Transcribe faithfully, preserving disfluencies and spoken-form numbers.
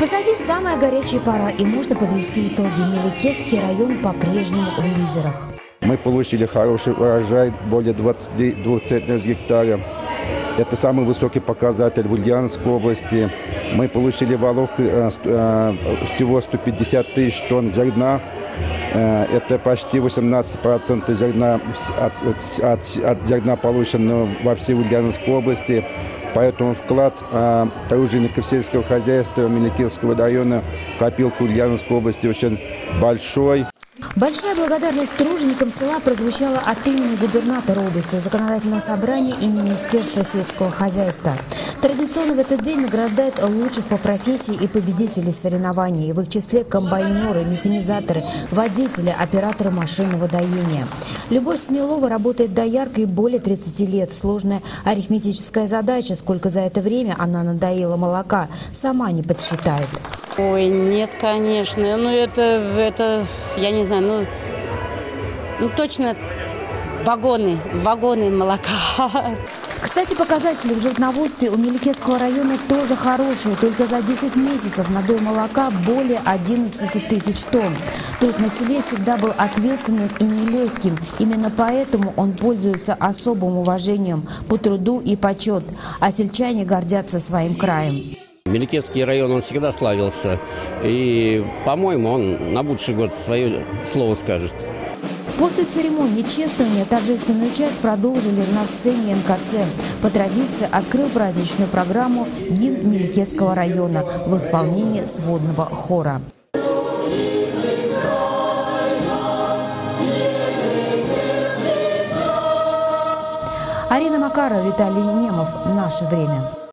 Позади самая горячая пора, и можно подвести итоги. Меликесский район по-прежнему в лидерах. Мы получили хороший урожай, более двадцати двух центнеров с гектара. Это самый высокий показатель в Ульяновской области. Мы получили валовку всего сто пятьдесят тысяч тонн зерна. Это почти восемнадцать процентов зерна от, от, от зерна, полученного во всей Ульяновской области. Поэтому вклад а, тружеников сельского хозяйства Меликесского района в копилку Ульяновской области очень большой. Большая благодарность труженикам села прозвучала от имени губернатора области, законодательного собрания и Министерства сельского хозяйства. Традиционно в этот день награждают лучших по профессии и победителей соревнований. В их числе комбайнеры, механизаторы, водители, операторы машинного доения. Любовь Смелова работает дояркой более тридцати лет. Сложная арифметическая задача, сколько за это время она надоила молока, сама не подсчитает. Ой, нет, конечно. Ну, это, это я не знаю, ну, ну точно вагоны, вагоны молока. Кстати, показатели в животноводстве у Меликесского района тоже хорошие. Только за десять месяцев надой молока более одиннадцати тысяч тонн. Труд на селе всегда был ответственным и нелегким. Именно поэтому он пользуется особым уважением по труду и почет. А сельчане гордятся своим краем. Меликесский район, он всегда славился. И, по-моему, он на будущий год свое слово скажет. После церемонии чествования торжественную часть продолжили на сцене эн ка цэ. По традиции открыл праздничную программу гимн Меликесского района в исполнении сводного хора. Арина Макарова, Виталий Немов. Наше время.